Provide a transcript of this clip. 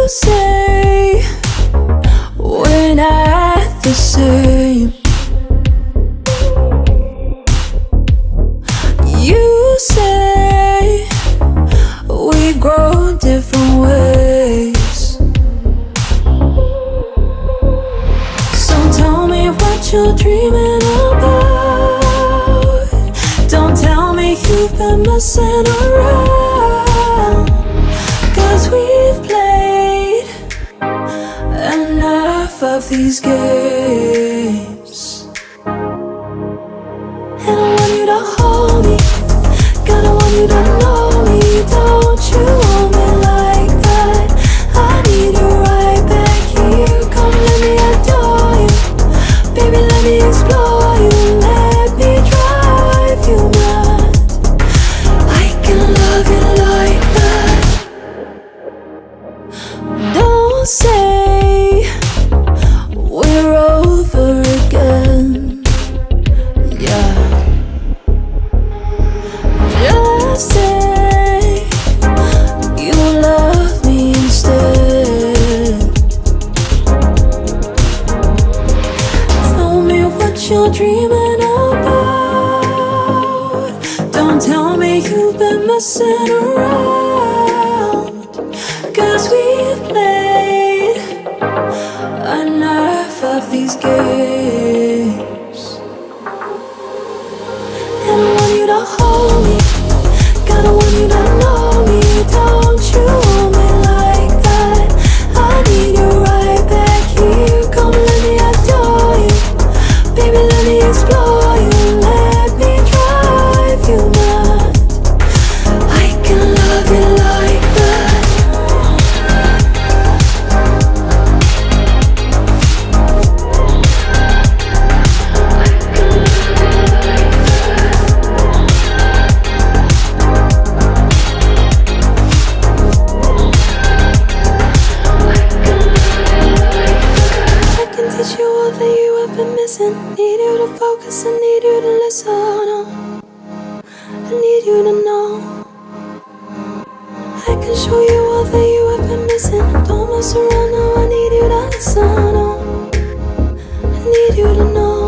say we're not the same. You say we've grown different ways. So tell me what you're dreaming about. Don't tell me you've been messing around, 'cause we've played enough of these games. And I want you to hold me, God, I want you to know me. Don't you want me like that? I need you right back here. Come let me adore you, baby, let me explore you. Let me drive you mad. I can love you like that. Don't say we're over again, yeah. Just say you love me instead. Tell me what you're dreaming about. Don't tell me you've been messing around, 'cause we've played enough of these games. And I want you to hold me, God, I want you to know me. Don't you want me like that? I need you right back here. Come let me adore you, baby, let me explore you. Let me drive you mad. I can love you like that. Teach you all that you have been missing. Need you to focus, I need you to listen. Oh, I need you to know I can show you all that you have been missing. Don't mess around now, I need you to listen. Oh, I need you to know.